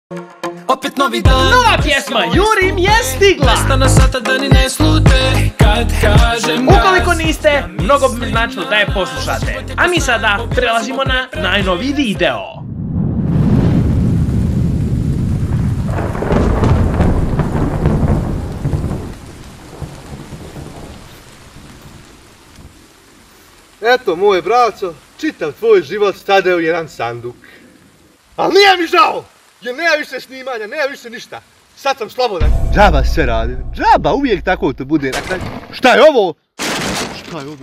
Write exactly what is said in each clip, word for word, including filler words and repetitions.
Opet novi dan. Nova pjesma Jurim je stigla. Nestana sata da ni ne slute kad kažem. Ukoliko niste, mnogo bi mi značilo da je poslušate. A mi sada prelazimo na najnoviji video. Eto, moj braco, čitav tvoj život stade u jedan sanduk. Ali nije mi žao, jer nema više snimanja, nema više ništa. Sad sam slobodan. Džaba sve radim, džaba, uvijek tako to bude na kraju. Šta je ovo? Šta je ovo?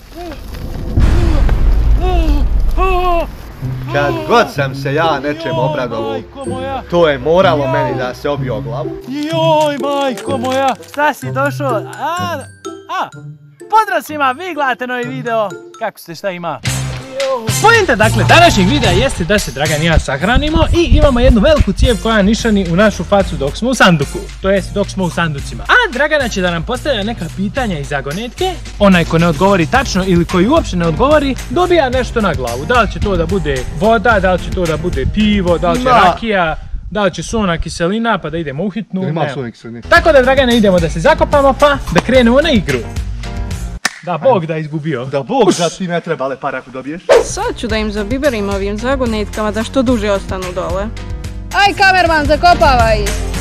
Kad god sam se ja nečem obradovao, to je moralo meni da se obije o glavu. Joj, majko moja, šta si došao? A, a, pozdrav svima, vi gledate novi video. Kako ste, šta ima? Pojenta dakle današnjeg videa jeste da se Dragan i ja sahranimo i imamo jednu veliku cijev koja nišani u našu facu dok smo u sanduku. To jest dok smo u sanducima. A Dragana će da nam postavlja neka pitanja i zagonetke. Onaj ko ne odgovori tačno ili koji uopće ne odgovori dobija nešto na glavu. Da li će to da bude voda, da li će to da bude pivo, da li će rakija, da li će solna kiselina pa da idemo u hitnu. Ima solne kiseline. Tako da Dragane idemo da se zakopamo pa da krenemo na igru. Da Bog da izgubio. Da Bog da ti ne trebale para ako dobiješ. Sad ću da im zabiberim ovim zagonetkama da što duže ostanu dole. Aj kamerman, zakopavaj!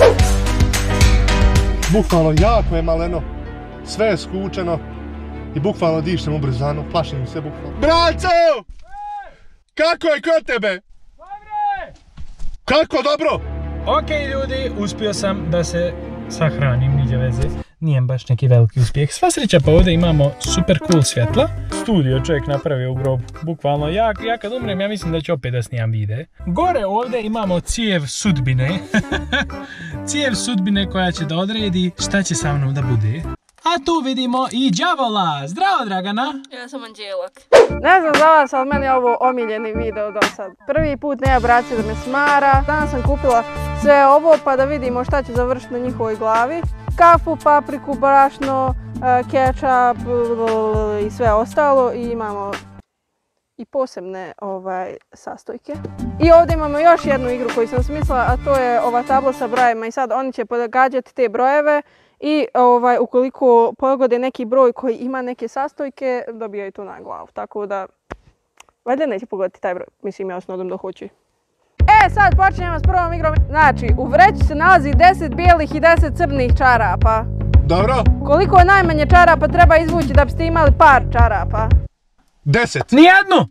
Bukvalno jako je maleno, sve je skučeno i bukvalno dišem ubrzano, plašim se bukvalno. Braco! Kako je kod tebe? Dobre! Kako dobro? Okej ljudi, uspio sam da se sahranim, niđe veze. Nije baš neki veliki uspjeh. Sva sreća pa ovdje imamo super cool svjetla. Studio čovjek napravio u grobu. Bukvalno, ja, ja kad umrem ja mislim da ću opet da snimam videe. Gore ovdje imamo cijev sudbine. Cijev sudbine koja će da odredi šta će sa mnom da bude. A tu vidimo i đavola. Zdravo Dragana. Ja sam Anđelak. Ne znam za vas, ali meni je ovo omiljeni video do sad. Prvi put nema braće da me smara. Danas sam kupila sve ovo pa da vidimo šta će završiti na njihovoj glavi. Kafu, papriku, brašno, kečap i sve ostalo i imamo i posebne ovaj, sastojke. I ovdje imamo još jednu igru koju sam smislila, a to je ova tabla sa brojevima i sad oni će pogađati te brojeve i ovaj, ukoliko pogode neki broj koji ima neke sastojke, dobijaju to na glavu. Tako da, valjda neće pogoditi taj broj, mislim ja snodom da hoću. E, sad počinjemo s prvom igrom. Znači, u vreći se nalazi deset bijelih i deset crnih čarapa. Dobro. Koliko najmanje čarapa treba izvući da biste imali par čarapa? Deset. Nijednu!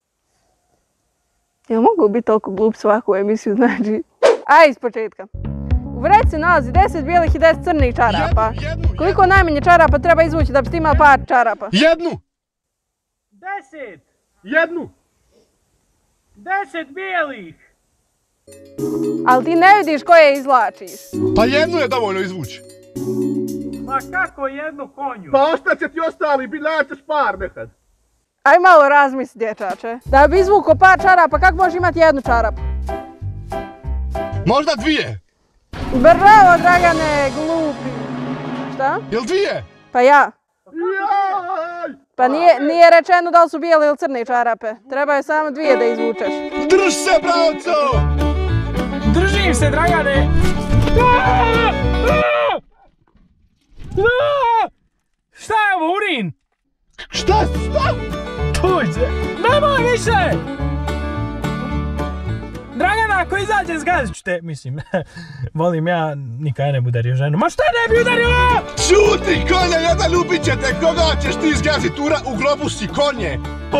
Jel mogu biti toliko glup svaku emisiju, znači? Aj, iz početka. U vreći se nalazi deset bijelih i deset crnih čarapa. Jednu, jednu, Koliko jednu. najmanje čarapa treba izvući da biste imali par čarapa? Jednu. Deset! Jednu. Deset bijelih! Ali ti ne vidiš koje izvlačiš. Pa jednu je dovoljno izvući. Ma kako jednu konju? Pa ostaće ti ostali, bilaćeš par nekad. Aj malo razmisli, dječače. Da bi izvukao par čarapa, kako možeš imati jednu čarapu? Možda dvije. Bravo, Dragane, glupi. Šta? Jel dvije? Pa ja. Jaj! Pa nije, nije rečeno da li su bijele ili crne čarape. Trebaju samo dvije da izvučeš. Drž se, bravco! Držim se, Dragane! Šta je ovo, urin? Šta? Šta? Tuđe! Nemoj više! Dragana, ako izađe zgazit ću te, mislim, volim ja, nikada ne bi udario ženu. Ma šta ne bi udario? Šuti, konje, jedan ljubit će te, koga ćeš ti zgazit, ura, u grobu si konje!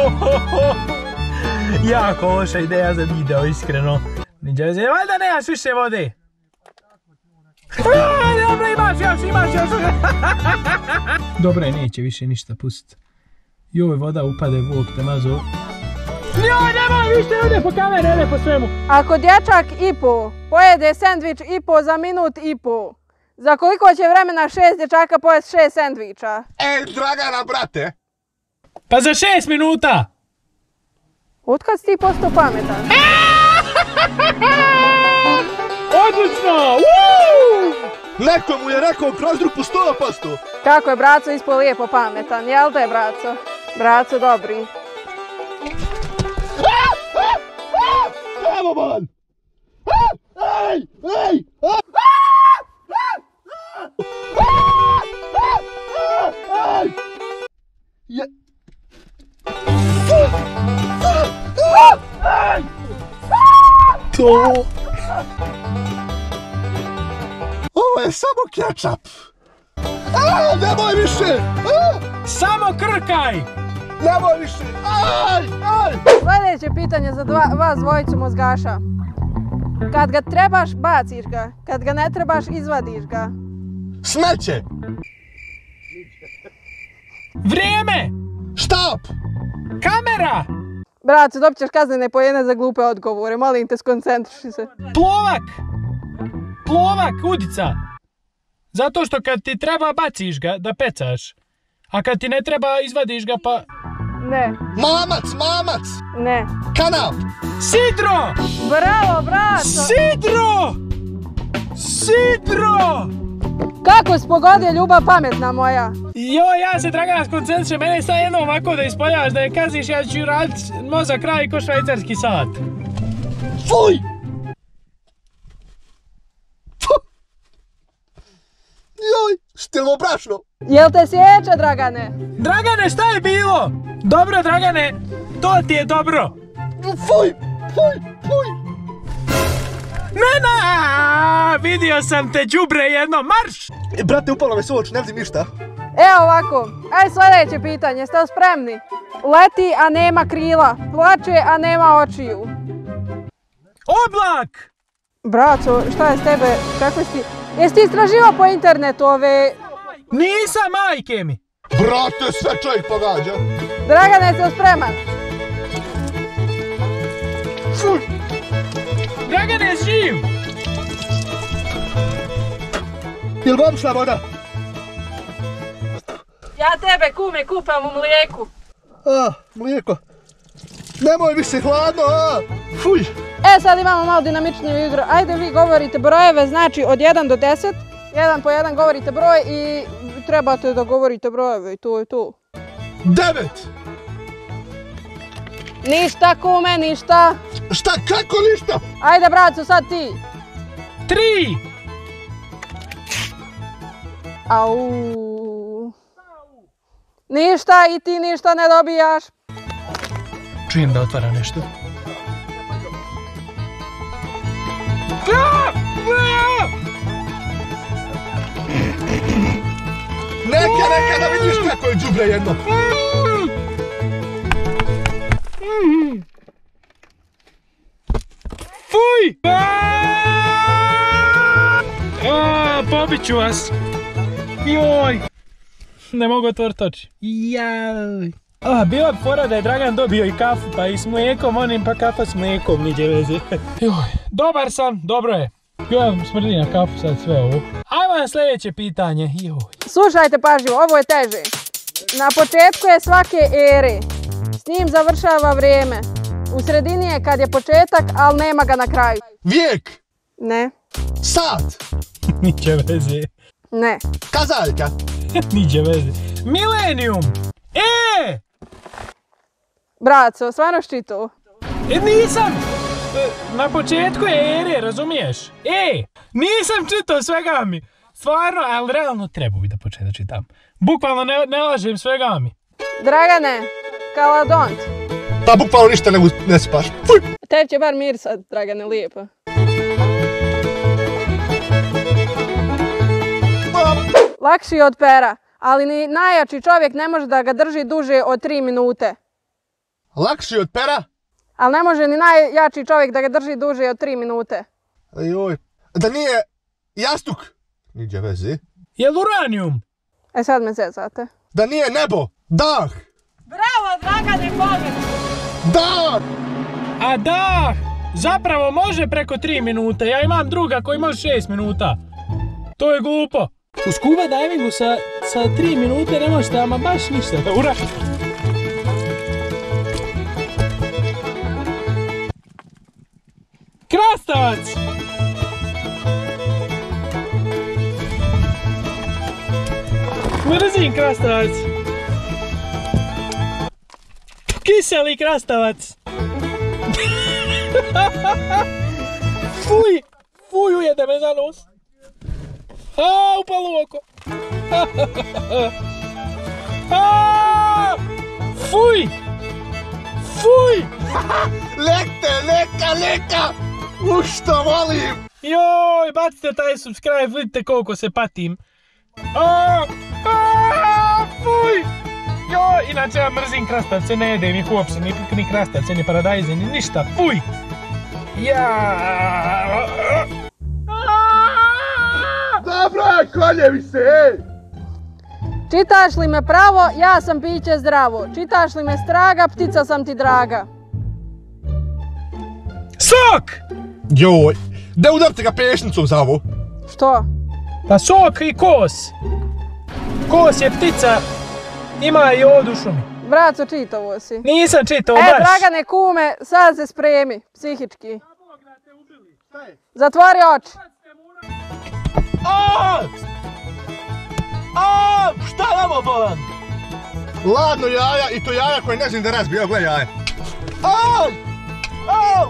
Jako loša ideja za video, iskreno. Niđe, valjda nemaš više vode. Dobro, imaš još, imaš još. Dobro, neće više ništa pustit. Joj, voda upade, Bog te mazo. Joj, nemoj više, ode po kamere, ode po svemu. Ako dječak i po pojede sendvič i po za minut i po, za koliko će vremena šest dječaka pojesti šest sendviča? Ej, Dragana, brate! Pa za šest minuta! Otkad si ti postao pametan? Odlično! Neko mu je rekao kroz rupu sto posto! Kako je braco ispao lijepo pametan, jel te braco? Braco dobri. Evo man! Ej! Ej! Ej! Je... To... Ovo je samo kečap. A, nemoj više! A, Samo krkaj! nemoj više! Aj, aj! Sljedeće pitanje za dva, vas dvojicu mozgaša. Kad ga trebaš, baciš ga. Kad ga ne trebaš, izvadiš ga. Smeće! Vrijeme! Štap! Kamera! Braco, dobit ćeš kaznene pojene za glupe odgovore. Molim te, skoncentriši se. Plovak! Plovak, udica! Zato što kad ti treba baciš ga da pecaš. A kad ti ne treba izvadiš ga pa... Ne, Mamac, mamac! ne. Kanap! Sidro! Bravo, braco! Sidro! Sidro! Kako si pogodio, ljubav pametna moja? Joj, ja se Dragana skoncentrišem, mene sad jedno ovako da ispoljaš, da je kaziš, ja ću radit mozak radi ko švajcarski sat. Fuj! Fuh! Joj, stilno brašno! Jel te sjeća, Dragane? Dragane, šta je bilo? Dobro, Dragane, to ti je dobro. Fuj! Fuj! Fuj! Nena, vidio sam te, đubre jedno, marš! E, brate, upalo me se u oči, ne vidim ništa. Evo ovako, aj sljedeće pitanje, jeste li spremni? Leti, a nema krila, plače, a nema očiju. Oblak! Braco, šta je s tebe, kako si ti? Jesi ti istraživao po internetu ove... Nisam, majke mi! Brate, sve čovjek pogađa. Dragane, jesi li spreman? Fuj! Dragane, živ! Jel vam šla voda? Ja tebe, kume, kupam u mlijeku. A, mlijeko. Nemoj više hladno, a! Fuj! E, sad imamo malo dinamičniju igru. Ajde, vi govorite brojeve, znači od jedan do deset. Jedan po jedan govorite broj i trebate da govorite brojeve i to je to. Devet! Ništa, kume, ništa. Šta, kako ništa? Ajde, braco, sad ti. Tri! Au. Ništa i ti ništa ne dobijaš. Čujem da otvara nešto. Neka, neka, da vidiš kako je đubre jedno. Fuj! A, pobit ću vas. Joj. Ne mogu otvoriti oči. Jaj. A, bila bi fora da je Dragan dobio i kafu, pa i s mlijekom, onim pa kafa s mlijekom, niđe veze. Joj, dobar sam, dobro je. Joj, smrdi na kafu sad sve ovo. Ajmo na sljedeće pitanje. Joj. Slušajte pažljivo, ovo je teže. Na početku je svake ere. S njim završava vrijeme. U sredini je kad je početak, ali nema ga na kraju. Vijek! Ne, Sat! Niđe veze. ne. Kazaljka! Niđe veze. Milenijum! E! Braco, stvarno si čitao? E, nisam! E, na početku je ere, razumiješ? E! Nisam čitao svega mi! Stvarno, ali realno trebao bi da početi da čitam. Bukvalno ne, ne lažem svega mi. Dragane, kaladont. Pa bukvalno ništa ne, ne spaš. Fuj! Tebi će bar mir sad, Dragane, lijepo. Lakši od pera, ali ni najjači čovjek ne može da ga drži duže od tri minute. Lakši od pera? Ali ne može ni najjači čovjek da ga drži duže od tri minute. Joj. Da nije jastuk? Niđe veze. Jel uranijum? E sad me zezate. Da nije nebo? Dah! Bravo, Dragane, pobjedi! Dah! A da, zapravo može preko tri minute. Ja imam druga koji može šest minuta. To je glupo. U scuba divingu sa, sa tri minute ne možete ama baš ništa. Ura! Krastavac! Mrzim krastavac! Kiseli krastavac! Fuj! fuj, ujede me za nos. A, upalo u oko. A, fuj! Fuj! Lekte, leka, leka! U što volim! Joj, bacite taj subscribe, vidite koliko se patim. A, a, fuj! Joj, inače ja mrzim krastavce, ne jedem ih uopšte, ni, ni krastavce, ni paradajze, ni ništa, fuj! Ja. Dobro, koljevi se, ej! Čitaš li me pravo, ja sam piće zdravo. Čitaš li me straga, ptica sam ti draga. Sok! Joj, da udarite ga pešnicom za ovo. Što? Pa sok i kos. Kos je ptica, ima i ovdje u šumi. Braco, čitavo si. Nisam čitao E, baš. Dragane, kume, sad se spremi, psihički. Zatvori oči. A! A! Šta je ovo bolan? Ladno jaja i to jaja koje ne znam da razbije, evo gledaj jaje. Au! Au!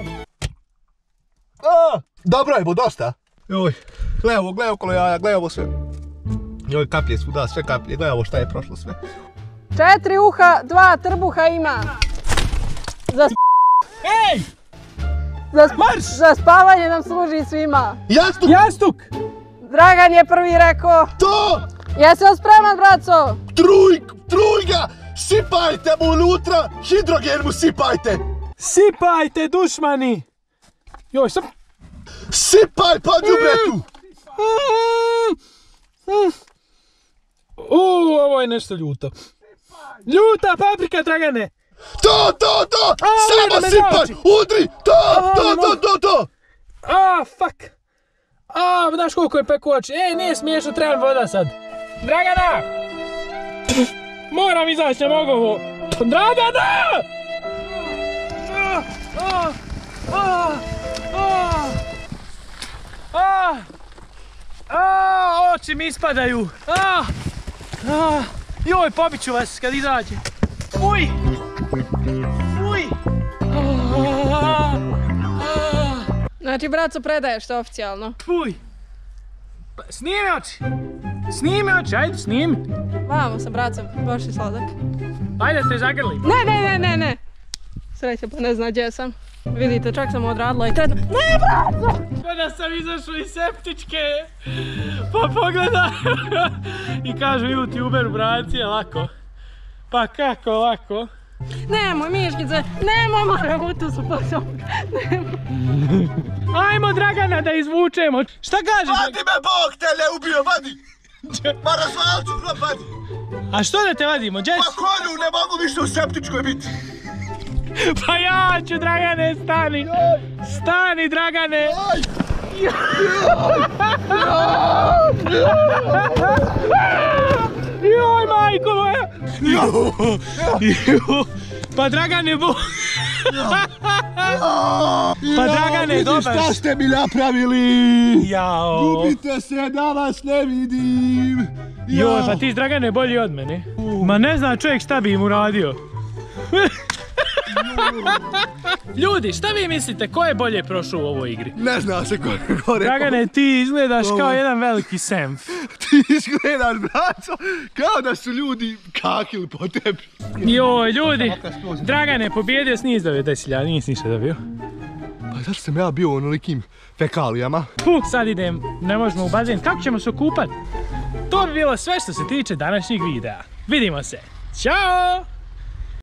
A! Dobro je, bo dosta. Joj, gledaj ovo, gledaj okolo jaja, gledaj ovo sve. Joj, kaplje svuda, sve kaplje, gledaj ovo šta je prošlo sve. Četiri uha, dva trbuha ima. Za, Ej! za, Marš! za spavanje nam služi svima. Jastuk! Jastuk! Dragan je prvi rekao. To! Jesi li spreman, braco? Truj, truj ga! Sipajte mu unutra, hidrogen mu sipajte! Sipajte, dušmani! Joj, sam... Sipaj pa đubretu! Uuu, ovo je nešto ljuto. Ljuta paprika, Dragane! To, to, to! A, Samo me sipaj! nauči. Udri! To, A, to, ne to, mogu. to, to! A, fuck! A, znaš koliko je peku oči. Ej, nije smiješno, trebam voda sad. Dragana! Moram izaći, ne mogu ovo. Dragana! A, a, a, a, a, a, oči mi ispadaju. A, a, joj, pobit ću vas kad izađe. Uj! Uj! A, a, a. Znači, braco, predaješ to oficijalno. Fuj! Pa, snimi oči! Snimi oči, ajde snimi! Vamo sam, braco, baš je sladak. Ajde te zagrlim! Ne, ne, ne, ne, ne. Sreće, pa ne zna gdje sam. Vidite, čak sam odradila i tretno. Ne, braco! Pa da sam izašao iz septičke! Pa pogledaj! I kažu youtuber, braci, je lako. Pa kako lako? Nemoj, Miškice, nemoj, moram u tu su posom. Ajmo, Dragana, da izvučemo! Šta kažeš? Vadi me Bog, te ne ubio, vadi! Pa razvalit ću grob, vadi! A što da te vadimo, gdje Pa si? konju, ne mogu više u septičkoj biti! Pa ja ću, Dragane, stani! Stani, Dragane! Joj, majko moja! Pa Dragane, bo... Pa Dragane, dobar! Šta ste mi napravili? Jao! Gubite se da vas ne vidim! Joj, pa ti, Dragane, bolji od mene. Ma ne zna čovjek šta bi im uradio. Ljudi, šta vi mislite, ko je bolje prošao u ovoj igri? Ne zna se ko je gore. Dragane, ti izgledaš kao jedan veliki senf. Ti izgledaš, braco, kao da su ljudi kakili po tebi. Joj, ljudi, Dragane, pobjedio s niz devedeset hiljada, nisi ništa dobio. Pa zašto sam ja bio u onolikim fekalijama? Puh, sad idem, ne možemo u bazen, kako ćemo se okupat? To bi bilo sve što se tiče današnjeg videa. Vidimo se, ćao!